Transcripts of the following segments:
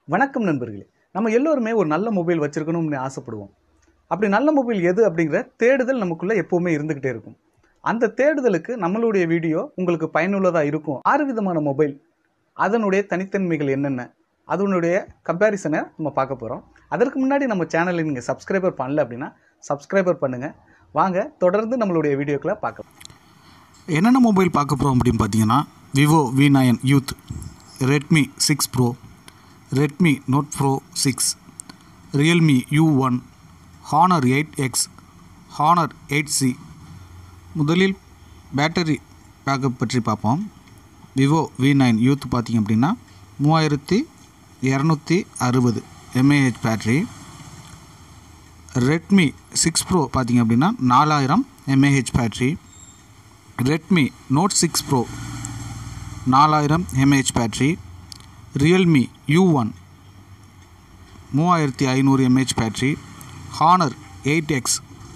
வணக்கம் நண்பர்களே. நம்ம எல்லோருமே ஒரு நல்ல மொபைல் வச்சிருக்கணும்னு ஆசைப்படுவோம். அப்படி நல்ல மொபைல் எது அப்படிங்கிற தேடுதல் நமக்குள்ள எப்பவுமே இருந்துகிட்டே இருக்கும். அந்த தேடுதலுக்கு நம்மளுடைய வீடியோ உங்களுக்கு பயனுள்ளதா இருக்கும். 6 விதமான மொபைல், அதனுடைய தனித்தன்மைகள் என்னென்ன, அதனுடைய கம்பேரிசனை நம்ம பார்க்க போகிறோம். அதற்கு முன்னாடி நம்ம சேனலை நீங்கள் சப்ஸ்கிரைபர் பண்ணல அப்படின்னா சப்ஸ்கிரைபர் பண்ணுங்கள். வாங்க தொடர்ந்து நம்மளுடைய வீடியோக்களை பார்க்கலாம். என்னென்ன மொபைல் பார்க்க போகிறோம் அப்படின்னு பார்த்தீங்கன்னா, Vivo V9 youth, Redmi 6 pro, Redmi note pro 6, Realme U1, Honor 8X, Honor 8C. முதலில் பேட்டரி பேக்கப் பற்றி பார்ப்போம். விவோ V9 யூத் பார்த்திங்க அப்படின்னா 3260 mAh பேட்ரி. ரெட்மி 6 ப்ரோ பார்த்திங்க அப்படின்னா 4000 mAh battery. Redmi note 6 pro 4000 mAh battery. Realme U1 3500 mAh battery. Honor 8X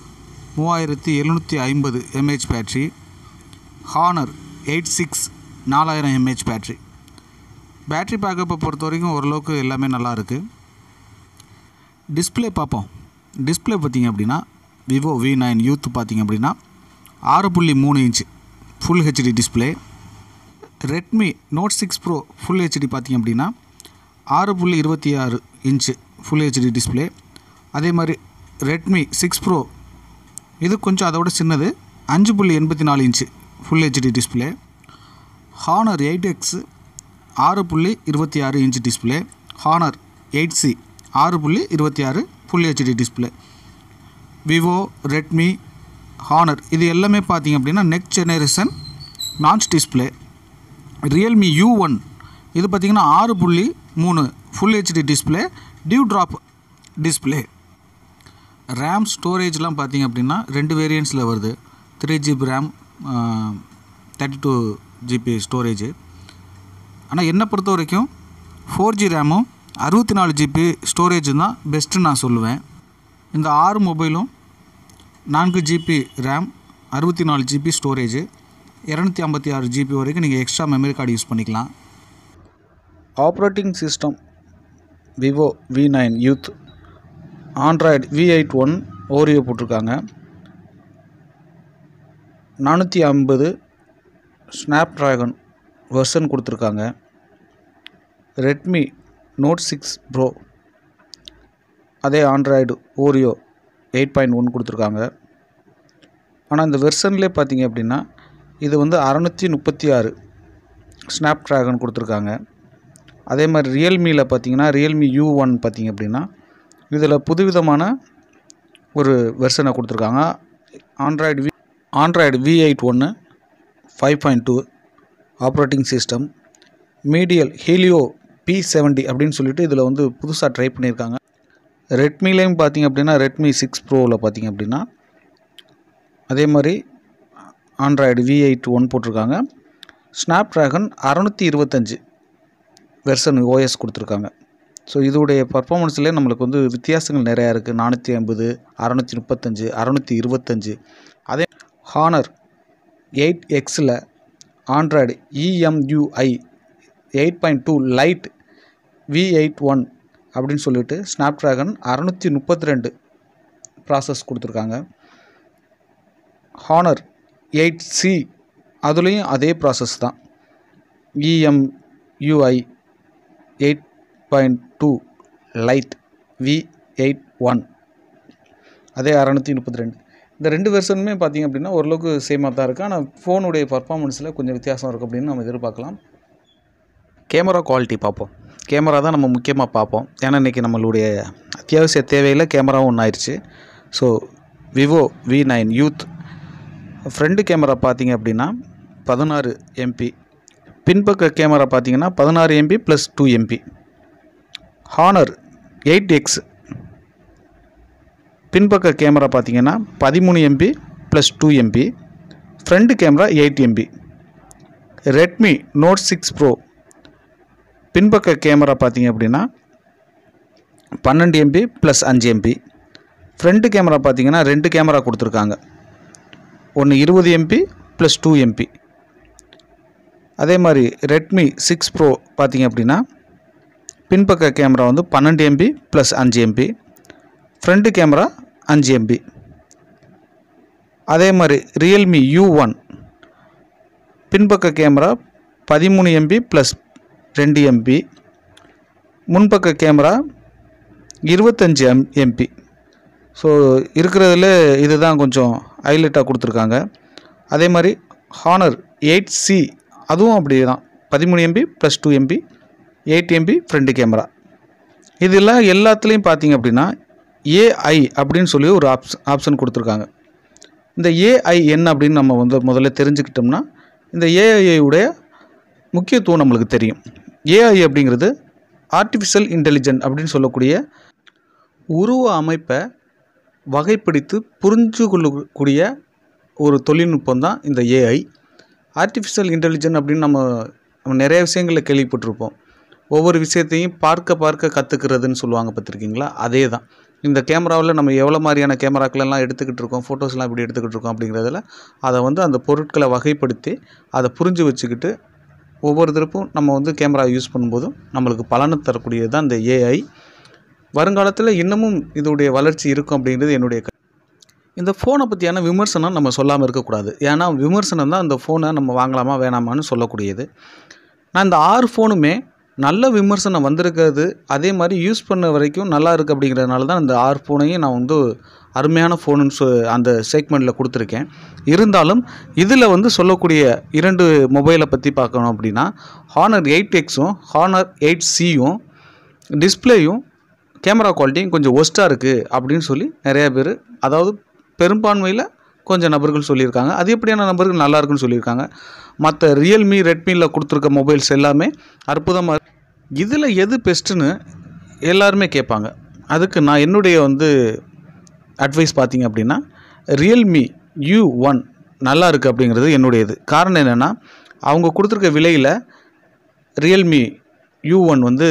3750 mAh battery. Honor 8C 4000 mAh battery. Battery பேக்கப்பை பொறுத்த வரைக்கும் ஓரளவுக்கு எல்லாமே நல்லா இருக்குது. டிஸ்பிளே பார்ப்போம். டிஸ்பிளே பார்த்திங்க அப்படின்னா விவோ V9 யூத் பார்த்திங்க அப்படின்னா 6.3 inch full HD display. Redmi note 6 pro full HD பார்த்திங்க அப்படின்னா 6.26 இன்ச்சு ஃபுல் ஹெச்டி டிஸ்பிளே. அதே மாதிரி ரெட்மி 6 ப்ரோ இது கொஞ்சம் அதோட சின்னது, 5.84 inch full HD display. Honor 8X 6.26 inch display. Honor 8C 6.26 full HD display. Vivo, Redmi, Honor இது எல்லாமே பார்த்திங்க அப்படின்னா next generation notch display. Realme U1 இது பார்த்திங்கன்னா 6.3 full HD display, dew drop display. RAM ஸ்டோரேஜ்லாம் பார்த்திங்க அப்படின்னா 2 வேரியண்ட்ஸில் வருது. 3GB RAM, 32GB storage. ஆனால் என்னை பொறுத்த வரைக்கும் 4G ரேமும் 64GB ஸ்டோரேஜ் தான் பெஸ்ட்டுன்னு நான் சொல்லுவேன். இந்த 6 மொபைலும் 4GB RAM, 64GB storage, 256GB வரைக்கும் நீங்கள் எக்ஸ்ட்ரா மெமரி கார்டு யூஸ் பண்ணிக்கலாம். Operating system Vivo V9 youth, Android V8 Oreo போட்டிருக்காங்க. 450 ஸ்னாப் ட்ராகன் வெர்ஷன் கொடுத்துருக்காங்க. ரெட்மி நோட் 6 ப்ரோ அதே ஆண்ட்ராய்டு ஓரியோ 8.1 கொடுத்துருக்காங்க. ஆனால் இந்த வெர்ஷன்லேயே பார்த்தீங்க அப்படின்னா இது வந்து 636 ஸ்னாப் ட்ராகன் கொடுத்துருக்காங்க. அதே மாதிரி ரியல்மியில் பார்த்தீங்கன்னா ரியல்மி U1 பார்த்திங்க அப்படின்னா இதில் புதுவிதமான ஒரு வெர்ஷனை கொடுத்துருக்காங்க. Android V8 5.2 operating system. MediaTek Helio P70 அப்படின்னு சொல்லிட்டு இதில் வந்து புதுசாக ட்ரை பண்ணியிருக்காங்க. ரெட்மிலேயும் பார்த்திங்க அப்படின்னா ரெட்மி 6 ப்ரோவில் பார்த்திங்க அப்படின்னா அதே மாதிரி ஆண்ட்ராய்டு V8 போட்டிருக்காங்க. ஸ்னாப் ட்ராகன் 625 வெர்ஷன் OS கொடுத்துருக்காங்க. ஸோ இதோடைய பர்ஃபார்மன்ஸ்லேயே நம்மளுக்கு வந்து வித்தியாசங்கள் நிறையா இருக்குது. 450, 635, 625. அதே ஹானர் 8Xல் ஆண்ட்ராய்டு EMUI 8.2 லைட் V8 அப்படின்னு சொல்லிட்டு ஸ்னாப் ட்ராகன் 632 ப்ராசஸ் கொடுத்துருக்காங்க. ஹானர் 8C அதுலேயும் அதே ப்ராசஸ் தான், EMUI 8.2 லைட் V8 அதே 632. இந்த 2 வெர்ஷனுமே பார்த்திங்க அப்படின்னா ஓரளவுக்கு சேமாக தான் இருக்குது. ஆனால் ஃபோனுடைய பர்ஃபார்மன்ஸில் கொஞ்சம் வித்தியாசம் இருக்குது அப்படின்னு நம்ம எதிர்பார்க்கலாம். கேமரா குவாலிட்டி பார்ப்போம். கேமரா தான் நம்ம முக்கியமாக பார்ப்போம். ஏன்னா இன்றைக்கி நம்மளுடைய அத்தியாவசிய தேவையில் கேமராவும் ஒன்றாயிருச்சு. So Vivo V9 youth front camera பார்த்திங்க அப்படின்னா 16 MP, பின்பக்க கேமரா பார்த்திங்கன்னா 16 MP + 2 MP. ஹானர் 8X பின்பக்க கேமரா பார்த்திங்கன்னா 13 MP + 2 MP, front camera 8 MP. Redmi note 6 pro பின்பக்க கேமரா பார்த்திங்க அப்படின்னா 12 MP + 5 MP. ஃப்ரண்ட் கேமரா பார்த்திங்கன்னா 2 கேமரா கொடுத்துருக்காங்க. ஒன்று 20 MP + 2 MP. அதே மாதிரி ரெட்மி 6 ப்ரோ பார்த்திங்க அப்படின்னா பின்பக்க கேமரா வந்து 12 MB plus 5 MB, front camera 5 MB. அதே மாதிரி ரியல்மி U1 பின்பக்க கேமரா 13 MB ப்ளஸ் 2 MB, முன்பக்க கேமரா 25 MB. ஸோ இருக்கிறதுல இதுதான் கொஞ்சம் ஹைலைட்டாக கொடுத்துருக்காங்க. அதே மாதிரி ஹானர் 8C அதுவும் அப்படி தான் 13 MB plus 2 MB, 8 MB front camera. இதெல்லாம் எல்லாத்துலேயும் பார்த்தீங்க அப்படின்னா AI அப்படின்னு சொல்லி ஒரு ஆப்ஷன் கொடுத்துருக்காங்க. இந்த AI என்ன அப்படின்னு நம்ம வந்து முதல்ல தெரிஞ்சுக்கிட்டோம்னா இந்த AI உடைய முக்கியத்துவம் நம்மளுக்கு தெரியும். AI அப்படிங்கிறது ஆர்டிஃபிஷியல் இன்டெலிஜென்ட் அப்படின்னு சொல்லக்கூடிய உருவ அமைப்பை வகைப்படுத்தி புரிஞ்சு கொள்ளக்கூடிய ஒரு தொழில்நுட்பம் தான் இந்த AI. ஆர்டிஃபிஷியல் இன்டெலிஜென்ட் அப்படின்னு நம்ம நிறைய விஷயங்களில் கேள்விப்பட்டிருப்போம். ஒவ்வொரு விஷயத்தையும் பார்க்க கற்றுக்கிறதுன்னு சொல்லுவாங்க, பார்த்துருக்கீங்களா? அதே தான் இந்த கேமராவில் நம்ம எவ்வளோ மாதிரியான கேமராக்களெல்லாம் எடுத்துக்கிட்டு இருக்கோம், ஃபோட்டோஸ்லாம் இப்படி எடுத்துக்கிட்டு இருக்கோம் அப்படிங்கிறதுல அதை வந்து அந்த பொருட்களை வகைப்படுத்தி அதை புரிஞ்சு வச்சுக்கிட்டு ஒவ்வொரு தரப்பும் நம்ம வந்து கேமரா யூஸ் பண்ணும்போதும் நம்மளுக்கு பலனை தரக்கூடியது தான் இந்த AI. வருங்காலத்தில் இன்னமும் இதோடைய வளர்ச்சி இருக்கும் அப்படிங்கிறது என்னுடைய இந்த ஃபோனை பற்றியான விமர்சனம் நம்ம சொல்லாமல் இருக்கக்கூடாது. ஏன்னா விமர்சனம் தான் இந்த ஃபோனை நம்ம வாங்கலாமா வேணாமான்னு சொல்லக்கூடியது. நான் இந்த 6 ஃபோனுமே நல்ல விமர்சனம் வந்திருக்கிறது, அதே மாதிரி யூஸ் பண்ண வரைக்கும் நல்லா இருக்குது அப்படிங்கிறதுனால தான் இந்த 6 ஃபோனையும் நான் வந்து அருமையான ஃபோனுன்னு அந்த செக்மெண்ட்டில் கொடுத்துருக்கேன். இருந்தாலும் இதில் வந்து சொல்லக்கூடிய 2 மொபைலை பற்றி பார்க்கணும் அப்படின்னா ஹானர் 8Xம் ஹானர் 8Cயும் டிஸ்பிளேயும் கேமரா குவாலிட்டியும் கொஞ்சம் ஒஸ்ட்டாக இருக்குது அப்படின்னு சொல்லி நிறையா பேர், அதாவது பெரும்பான்மையில் கொஞ்சம் நபர்கள் சொல்லியிருக்காங்க. அது எப்படியான நபர்கள் நல்லா இருக்குன்னு சொல்லியிருக்காங்க. மற்ற ரியல்மி ரெட்மியில் கொடுத்துருக்க மொபைல்ஸ் எல்லாமே அற்புதமாக. இதில் எது பெஸ்ட்டுன்னு எல்லாருமே கேட்பாங்க. அதுக்கு நான் என்னுடைய வந்து அட்வைஸ் பார்த்திங்க அப்படின்னா ரியல்மி U1 நல்லா இருக்குது அப்படிங்கிறது என்னுடையது. காரணம் என்னென்னா அவங்க கொடுத்துருக்க விலையில் ரியல்மி U1 வந்து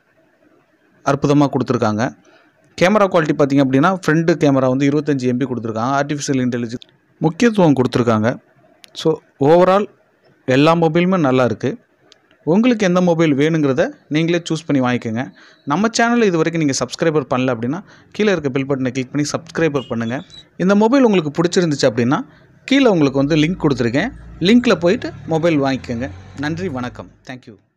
அற்புதமாக கொடுத்துருக்காங்க. கேமரா குவாலிட்டி பார்த்திங்க அப்படின்னா ஃப்ரண்ட்டு கேமரா வந்து 25 MB கொடுத்துருக்காங்க. ஆர்டிஃபிஷியல் இன்டெலிஜென்ஸ் முக்கியத்துவம் கொடுத்துருக்காங்க. ஸோ ஓவரால் எல்லா மொபைலுமே நல்லா இருக்குது. உங்களுக்கு எந்த மொபைல் வேணுங்கிறத நீங்களே சூஸ் பண்ணி வாங்கிக்கோங்க. நம்ம சேனலில் இது வரைக்கும் நீங்கள் சப்ஸ்கிரைபர் பண்ணல அப்படின்னா கீழே இருக்க பெல் பட்டனை கிளிக் பண்ணி சப்ஸ்கிரைபர் பண்ணுங்கள். இந்த மொபைல் உங்களுக்கு பிடிச்சிருந்துச்சு அப்படின்னா கீழே உங்களுக்கு வந்து லிங்க் கொடுத்துருக்கேன். லிங்க்கில் போயிட்டு மொபைல் வாங்கிக்கோங்க. நன்றி, வணக்கம், தேங்க்யூ.